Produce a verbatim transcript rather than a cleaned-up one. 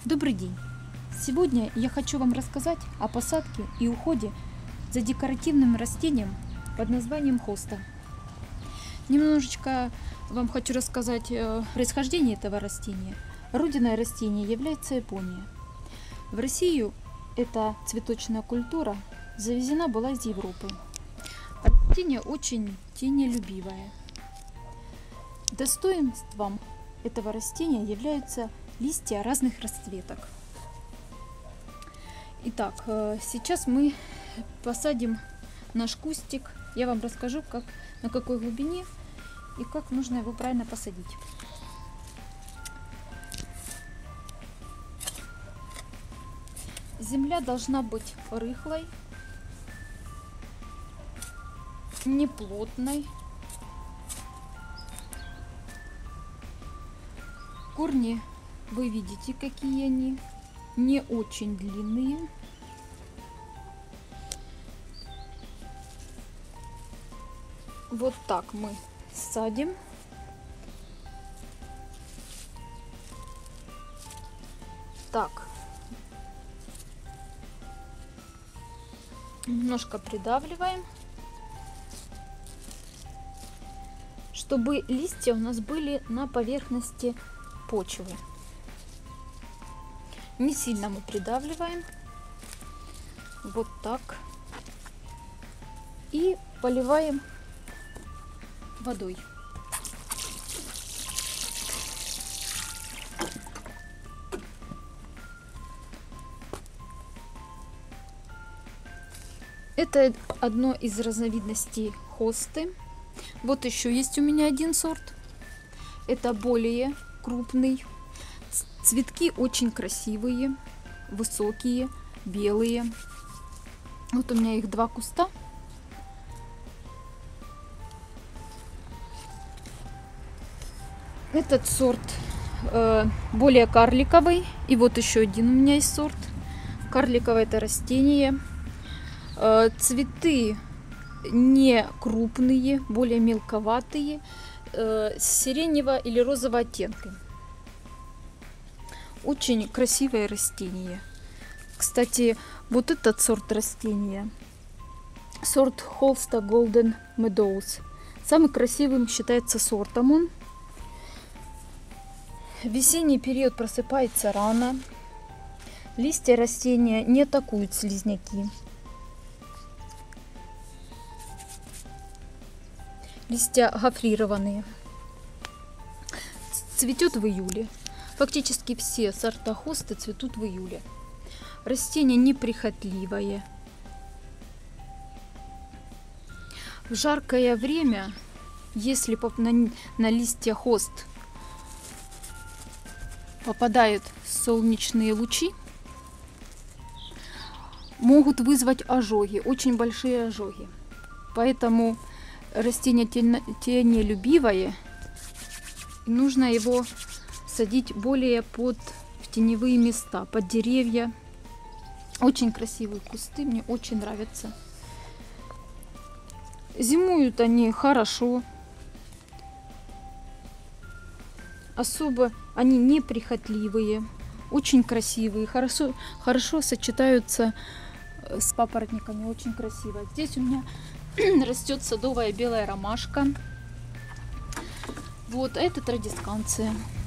Добрый день! Сегодня я хочу вам рассказать о посадке и уходе за декоративным растением под названием хоста. Немножечко вам хочу рассказать о происхождении этого растения. Родиной растения является Япония. В Россию эта цветочная культура завезена была из Европы. Растение очень тенелюбивое. Достоинством этого растения являются листья разных расцветок. Итак, сейчас мы посадим наш кустик. Я вам расскажу, как, на какой глубине и как нужно его правильно посадить. Земля должна быть рыхлой, неплотной. Корни вы видите, какие они, не очень длинные. Вот так мы садим. Так. Немножко придавливаем, чтобы листья у нас были на поверхности почвы. Не сильно мы придавливаем. Вот так. И поливаем водой. Это одно из разновидностей хосты. Вот еще есть у меня один сорт. Это более крупный. Цветки очень красивые, высокие, белые. Вот у меня их два куста. Этот сорт э, более карликовый. И вот еще один у меня есть сорт. Карликовое это растение. Э, цветы не крупные, более мелковатые, э, сиреневого или розового оттенка. Очень красивое растение. Кстати, вот этот сорт растения, сорт Hosta Golden Meadows, самый красивым считается сортом он. В весенний период просыпается рано. Листья растения не атакуют слизняки. Листья гофрированные. Цветет в июле. Фактически все сорта хосты цветут в июле. Растение неприхотливое. В жаркое время, если на, на листья хост попадают солнечные лучи, могут вызвать ожоги, очень большие ожоги. Поэтому растение тенелюбивое, нужно его садить более под в теневые места, под деревья. Очень красивые кусты, мне очень нравятся. Зимуют они хорошо. Особо они неприхотливые, очень красивые, хорошо, хорошо сочетаются с папоротниками, очень красиво. Здесь у меня растет садовая белая ромашка. Вот, а это традисканция.